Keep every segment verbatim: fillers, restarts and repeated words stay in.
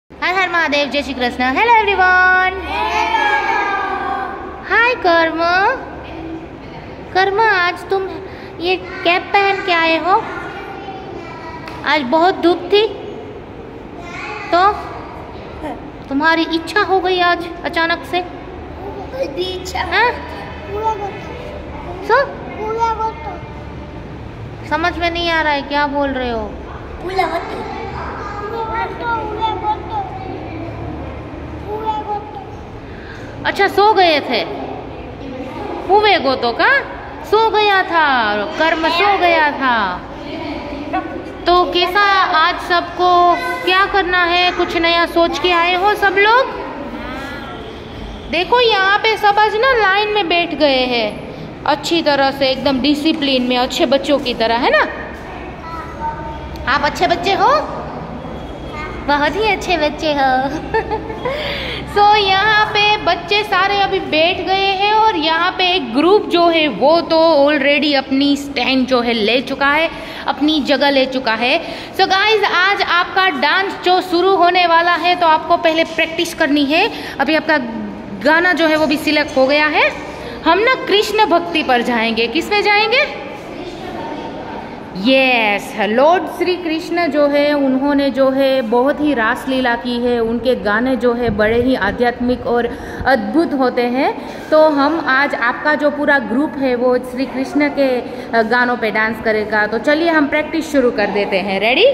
हर हर महादेव, जय Shri Krishna. Hello everyone. Hi Karm. Karm, आज तुम ये कैप पहन के आए हो? आज बहुत धूप थी तो तुम्हारी इच्छा हो गई आज अचानक से? हाँ? सो? समझ में नहीं आ रहा है क्या बोल रहे हो? अच्छा, सो गए थे? हुए गोतो का सो गया था, कर्म सो गया था। तो कैसा आज सबको क्या करना है? कुछ नया सोच के आए हो सब लोग? देखो यहाँ पे सब आज ना लाइन में बैठ गए हैं अच्छी तरह से, एकदम डिसिप्लिन में, अच्छे बच्चों की तरह, है ना? आप अच्छे बच्चे हो? बहुत ही अच्छे बच्चे हो। सो so, यहाँ पे बच्चे सारे अभी बैठ गए हैं और यहाँ पे एक ग्रुप जो है वो तो ऑलरेडी अपनी स्टैंड जो है ले चुका है, अपनी जगह ले चुका है। सो so गाइज, आज आपका डांस जो शुरू होने वाला है तो आपको पहले प्रैक्टिस करनी है। अभी आपका गाना जो है वो भी सिलेक्ट हो गया है। हम ना कृष्ण भक्ति पर जाएंगे। किस में जाएंगे? यस, लॉर्ड श्री कृष्ण जो है उन्होंने जो है बहुत ही रासलीला की है। उनके गाने जो है बड़े ही आध्यात्मिक और अद्भुत होते हैं। तो हम आज, आपका जो पूरा ग्रुप है वो श्री कृष्ण के गानों पे डांस करेगा। तो चलिए हम प्रैक्टिस शुरू कर देते हैं। रेडी?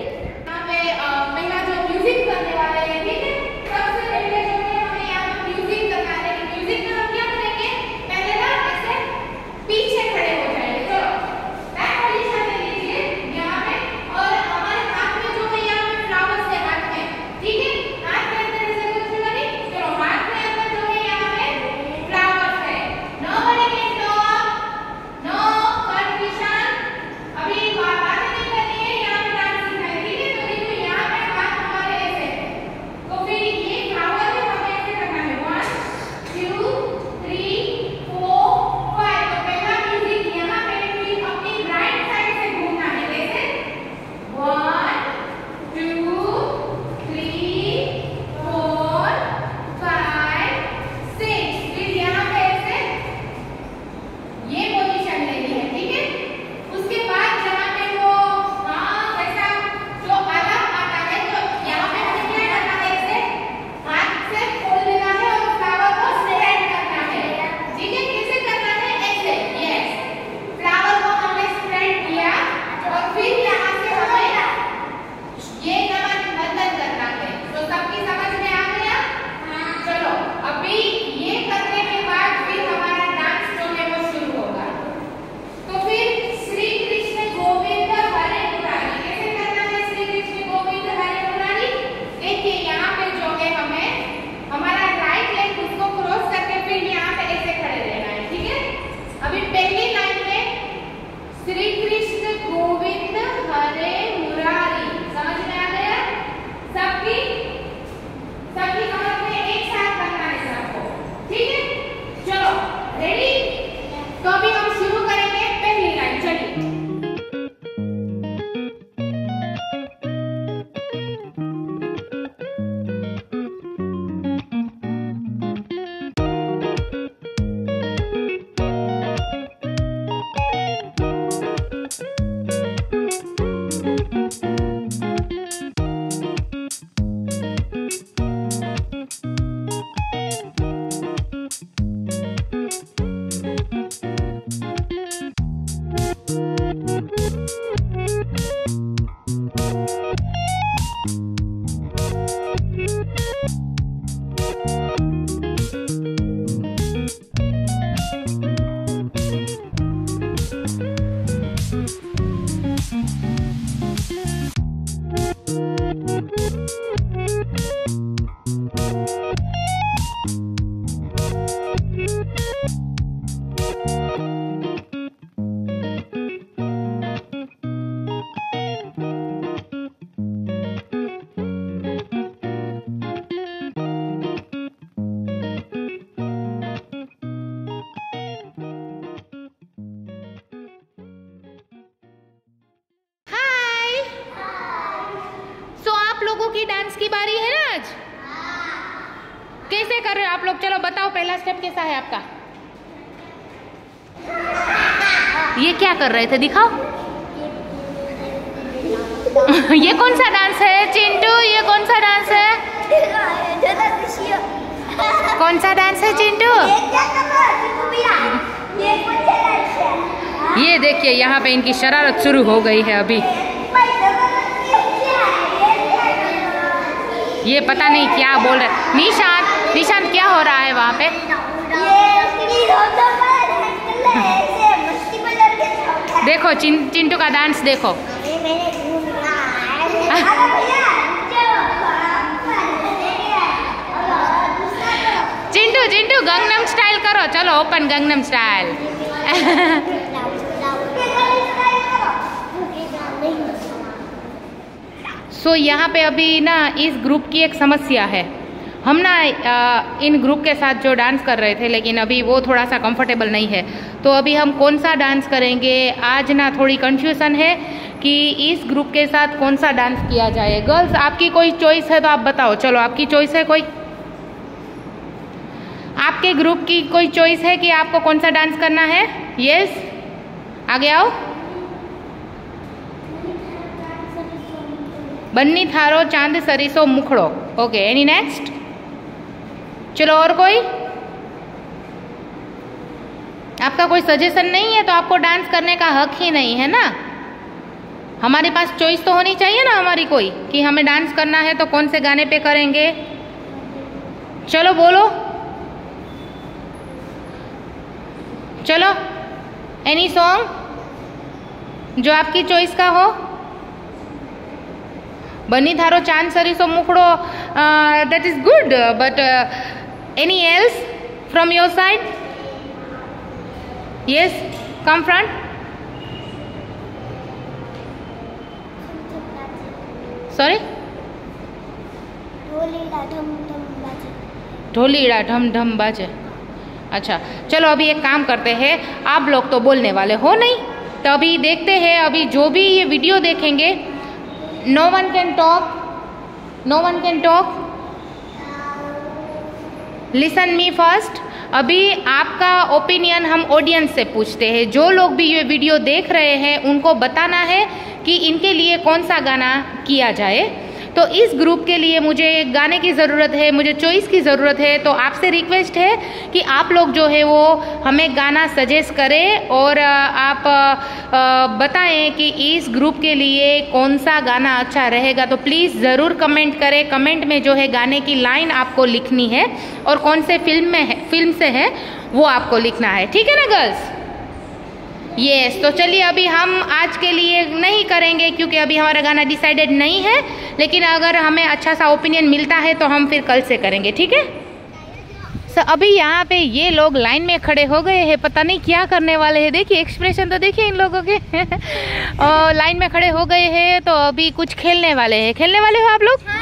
की डांस की बारी है ना आज। कैसे कर रहे हो आप लोग? चलो बताओ पहला स्टेप कैसा है आपका? ये क्या कर रहे थे दिखाओ। ये कौन सा डांस है चिंटू? ये कौन सा डांस है? कौन सा डांस है चिंटू? ये देखिए यहाँ पे इनकी शरारत शुरू हो गई है अभी। ये पता नहीं क्या बोल रहे। निशांत निशांत क्या हो रहा है वहाँ पे? देखो चिं, चिंटू का डांस देखो। चिंटू चिंटू गंगनम स्टाइल करो। चलो open Gangnam style. So so, यहाँ पे अभी ना इस ग्रुप की एक समस्या है। हम ना इन ग्रुप के साथ जो डांस कर रहे थे, लेकिन अभी वो थोड़ा सा कंफर्टेबल नहीं है। तो अभी हम कौन सा डांस करेंगे आज ना थोड़ी कंफ्यूजन है कि इस ग्रुप के साथ कौन सा डांस किया जाए। गर्ल्स आपकी कोई चॉइस है तो आप बताओ। चलो आपकी चॉइस है कोई? आपके ग्रुप की कोई चॉइस है कि आपको कौन सा डांस करना है? यस आगे आओ। बन्नी थारो चांद सरिसो मुखड़ो। Okay any next? चलो और कोई? आपका कोई सजेशन नहीं है तो आपको डांस करने का हक ही नहीं है ना। हमारे पास चॉइस तो होनी चाहिए ना हमारी कोई, कि हमें डांस करना है तो कौन से गाने पे करेंगे। चलो बोलो। चलो एनी सॉन्ग जो आपकी चॉइस का हो। बनी थारो चांद सरिसो मुखड़ो, that is good, but any else from your side? Yes come front. Sorry? ढोलीड़ा ढम ढम बाजे। अच्छा चलो अभी एक काम करते हैं। आप लोग तो बोलने वाले हो नहीं, तो अभी देखते हैं। अभी जो भी ये वीडियो देखेंगे, no one can talk, no one can talk, listen me first. अभी आपका ओपिनियन हम ऑडियंस से पूछते हैं। जो लोग भी ये वीडियो देख रहे हैं उनको बताना है कि इनके लिए कौन सा गाना किया जाए। तो इस ग्रुप के लिए मुझे गाने की ज़रूरत है, मुझे चॉइस की ज़रूरत है। तो आपसे रिक्वेस्ट है कि आप लोग जो है वो हमें गाना सजेस्ट करें और आप बताएं कि इस ग्रुप के लिए कौन सा गाना अच्छा रहेगा। तो प्लीज़ ज़रूर कमेंट करें। कमेंट में जो है गाने की लाइन आपको लिखनी है और कौन से फिल्म में है, फिल्म से है वो आपको लिखना है। ठीक है ना गर्ल्स? यस yes, तो चलिए अभी हम आज के लिए नहीं करेंगे क्योंकि अभी हमारा गाना डिसाइडेड नहीं है, लेकिन अगर हमें अच्छा सा ओपिनियन मिलता है तो हम फिर कल से करेंगे। ठीक है? सो so, अभी यहाँ पे ये लोग लाइन में खड़े हो गए हैं, पता नहीं क्या करने वाले हैं। देखिए एक्सप्रेशन तो देखिए इन लोगों के। और लाइन में खड़े हो गए हैं तो अभी कुछ खेलने वाले हैं। खेलने वाले हो आप लोग?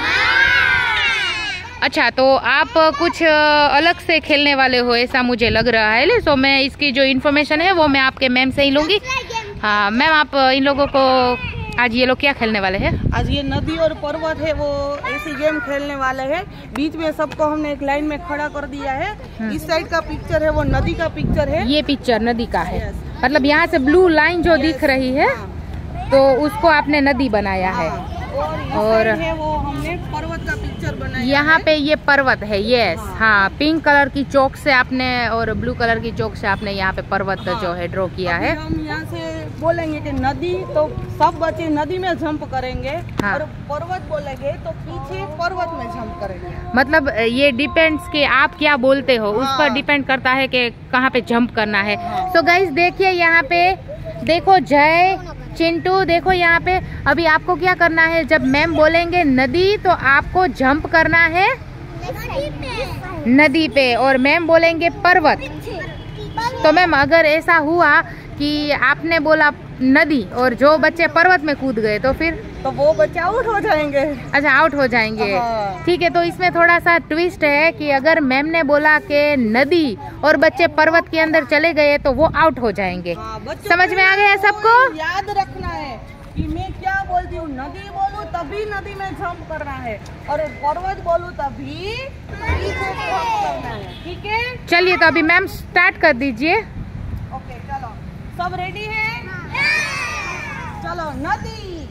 अच्छा तो आप कुछ अलग से खेलने वाले हो ऐसा मुझे लग रहा है। सो मैं इसकी जो इन्फॉर्मेशन है वो मैं आपके मैम से ही लूँगी। हाँ मैम, आप इन लोगों को आज ये लोग क्या खेलने वाले हैं? आज ये नदी और पर्वत है वो ऐसी गेम खेलने वाले हैं। बीच में सबको हमने एक लाइन में खड़ा कर दिया है। इस साइड का पिक्चर है वो नदी का पिक्चर है। ये पिक्चर नदी का है, मतलब यहाँ से ब्लू लाइन जो दिख रही है तो उसको आपने नदी बनाया है। और है वो हमने पर्वत का पिक्चर बनाया। यहाँ पे ये पर्वत है। यस हाँ, पिंक कलर की चौक से आपने और ब्लू कलर की चौक से आपने यहाँ पे पर्वत हाँ। जो है ड्रॉ किया है। हम यहाँ से बोलेंगे कि नदी, तो सब बच्चे नदी में जंप करेंगे हाँ। और पर्वत बोलेंगे तो पीछे पर्वत में जंप करेंगे। मतलब ये डिपेंड्स कि आप क्या बोलते हो हाँ। उस पर डिपेंड करता है कि कहाँ पे जंप करना है। सो हाँ। गाइस देखिए यहाँ पे देखो, जय चिंटू देखो यहाँ पे अभी आपको क्या करना है। जब मैम बोलेंगे नदी तो आपको जंप करना है नदी पे, नदी पे और मैम बोलेंगे पर्वत। तो मैम अगर ऐसा हुआ कि आपने बोला नदी और जो बच्चे पर्वत में कूद गए तो फिर तो वो बच्चे आउट हो जाएंगे। अच्छा आउट हो जाएंगे ठीक है। तो इसमें थोड़ा सा ट्विस्ट है कि अगर मैम ने बोला कि नदी और बच्चे पर्वत के अंदर चले गए तो वो आउट हो जाएंगे। हाँ, समझ में आ गया सबको? याद रखना है कि मैं क्या बोलती हूँ, नदी बोलूँ तभी नदी में जंप करना है और पर्वत बोलूँ तभी पीछे जंप करना है, ठीक है? चलिए तो अभी मैम स्टार्ट कर दीजिए। ओके चलो, सब रेडी है? चलो नदी।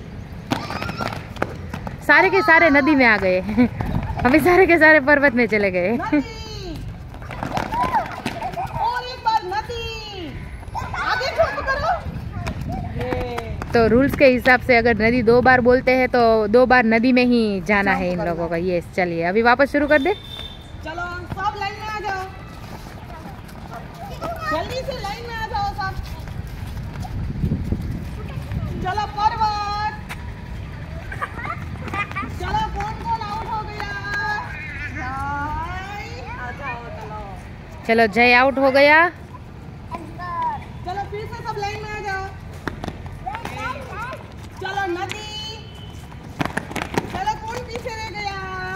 सारे के सारे नदी में आ गए अभी सारे के सारे पर्वत में चले गए नदी। और एक बार नदी, आगे जंप करो। ये तो रूल्स के हिसाब से अगर नदी दो बार बोलते हैं तो दो बार नदी में ही जाना है इन लोगों का। ये चलिए अभी वापस शुरू कर दे। चलो सब लाइन में आ जाओ, जल्दी से लाइन में आ जाओ सब। चलो पर्वत, चलो कौन कौन आउट हो गया? आ जाओ चलो। चलो जय आउट हो गया। चलो फिर से सब लाइन में आ जाओ। चलो नदी, चलो कौन पीछे रह गया?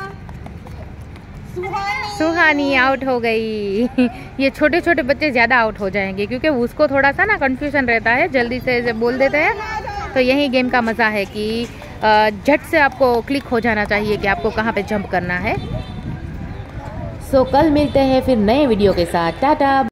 सुहानी। सुहानी आउट हो गई ये छोटे छोटे बच्चे ज्यादा आउट हो जाएंगे क्योंकि उसको थोड़ा सा ना कंफ्यूजन रहता है, जल्दी से जब बोल देते हैं। तो यही गेम का मजा है कि झट से आपको क्लिक हो जाना चाहिए कि आपको कहाँ पे जंप करना है। सो कल मिलते हैं फिर नए वीडियो के साथ। टाटा।